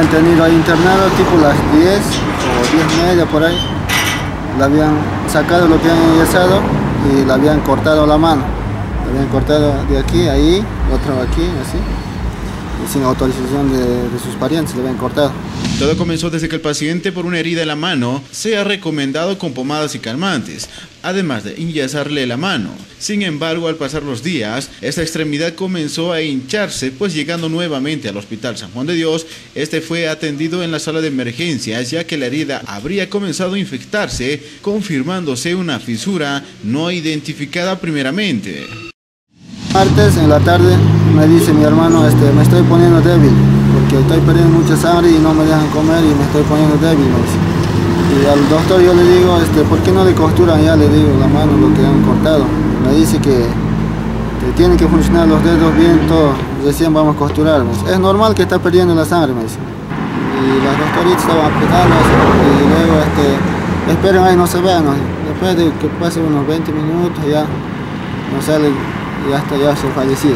habían tenido ahí internado tipo las 10 o 10:30 por ahí. Le habían sacado lo que habían enyesado y le habían cortado la mano. Le habían cortado de aquí, ahí, otro aquí, así. Y sin autorización de sus parientes le habían cortado. Todo comenzó desde que el paciente, por una herida en la mano, sea recomendado con pomadas y calmantes, además de enyesarle la mano. Sin embargo, al pasar los días, esta extremidad comenzó a hincharse, pues llegando nuevamente al Hospital San Juan de Dios, este fue atendido en la sala de emergencias, ya que la herida habría comenzado a infectarse, confirmándose una fisura no identificada primeramente. Martes en la tarde me dice mi hermano, me estoy poniendo débil, porque estoy perdiendo mucha sangre y no me dejan comer y me estoy poniendo débil, me dice. Y al doctor yo le digo, ¿por qué no le costuran ya? Le digo, la mano, lo que han cortado. Me dice que tienen que funcionar los dedos bien, todo. Recién vamos a costurar, me dice. Es normal que está perdiendo la sangre, me dice. Y las doctoritas estaban apretando y luego, esperen ahí, no se vean, ¿no? Después de que pasen unos 20 minutos ya no sale. Y hasta ya se falleció.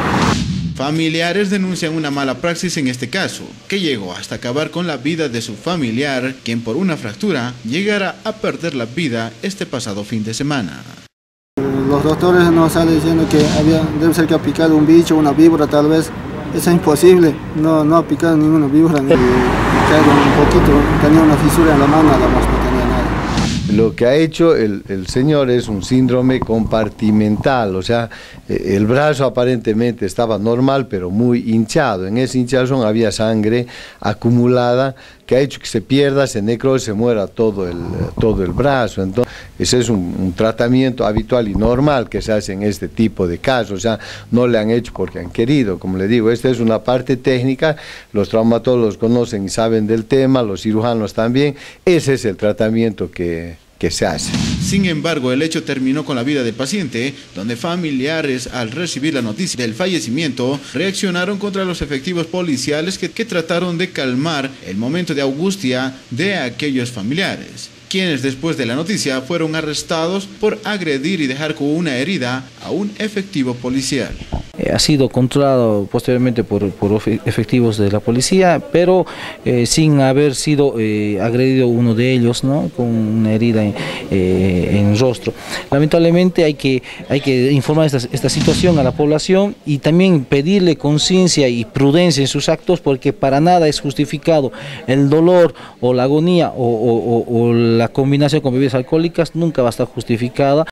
Familiares denuncian una mala praxis en este caso, que llegó hasta acabar con la vida de su familiar, quien por una fractura llegara a perder la vida este pasado fin de semana. Los doctores nos salen diciendo que debe ser que ha picado un bicho, una víbora tal vez. Eso es imposible, no ha picado ninguna víbora, ni picado un poquito, tenía una fisura en la mano, además no tenía nada. Lo que ha hecho el señor es un síndrome compartimental, o sea, el brazo aparentemente estaba normal, pero muy hinchado. En esa hinchazón había sangre acumulada que ha hecho que se pierda, se necrose, se muera todo el brazo. Entonces, ese es un tratamiento habitual y normal que se hace en este tipo de casos. O sea, no le han hecho porque han querido. Como le digo, esta es una parte técnica, los traumatólogos conocen y saben del tema, los cirujanos también. Ese es el tratamiento que se hace. Sin embargo, el hecho terminó con la vida del paciente, donde familiares, al recibir la noticia del fallecimiento, reaccionaron contra los efectivos policiales que trataron de calmar el momento de angustia de aquellos familiares, quienes después de la noticia fueron arrestados por agredir y dejar con una herida a un efectivo policial. Ha sido controlado posteriormente por efectivos de la policía, pero sin haber sido agredido uno de ellos, ¿no? Con una herida en el rostro. Lamentablemente hay que informar esta situación a la población y también pedirle conciencia y prudencia en sus actos, porque para nada es justificado el dolor o la agonía o la combinación con bebidas alcohólicas, nunca va a estar justificada.